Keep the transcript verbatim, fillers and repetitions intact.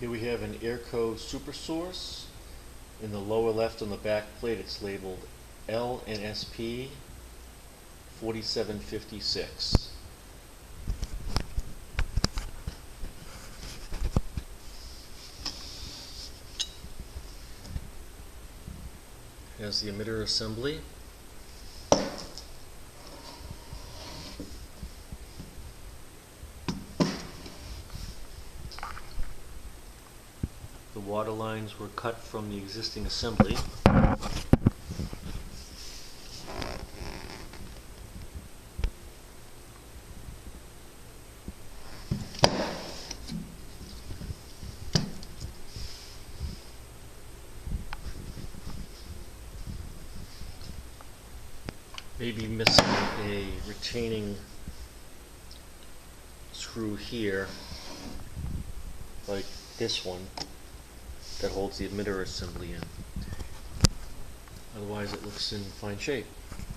Here we have an AirCo super source. In the lower left on the back plate it's labeled L N S P forty-seven fifty-six. Has the emitter assembly. The water lines were cut from the existing assembly. Maybe missing a retaining screw here, like this one, that holds the emitter assembly in. Otherwise it looks in fine shape.